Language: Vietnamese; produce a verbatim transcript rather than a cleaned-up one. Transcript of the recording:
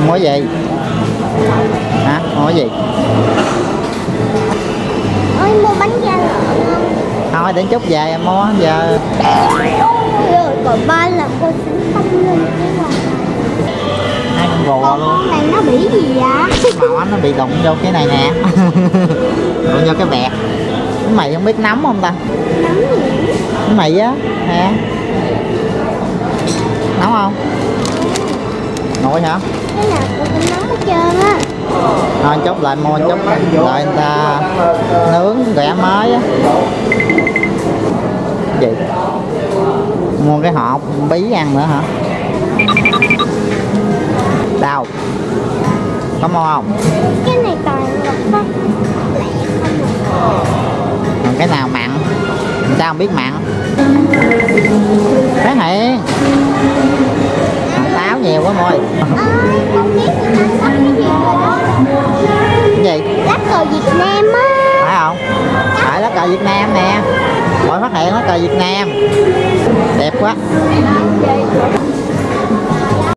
Mua cái gì? Hả? Mua cái gì? Ôi mua bánh da lợn không? Thôi đến chút về em mua giờ. Rồi còn ba là cô xin không lên cái quần này. Hai con rùa Con luôn. con này nó bị gì vậy? Màu anh nó bị đụng vô cái này nè. Đụng vô cái vẹt. Cái mày không biết nấm không ta? Nấm gì? Cái mày á nè. Nóng không? Nguội hả? Cái nào cô cũng nấm hết trơn á. Thôi chốt lại mua chút đợi người ta nướng rẻ mới á. Gì? Mua cái hộp bí ăn nữa hả? Đâu? Có mua không? Cái này toàn ngọc không lẹ không à. Còn cái nào mặn? Người ta không biết mặn. Cái này táo nhiều quá môi. À, con biết người ta sắp cái gì rồi đó. Cái gì? Lá cờ Việt Nam á. Phải không? Phải lá cờ Việt Nam nè. Mỗi phát hiện lá cờ Việt Nam. Đẹp quá.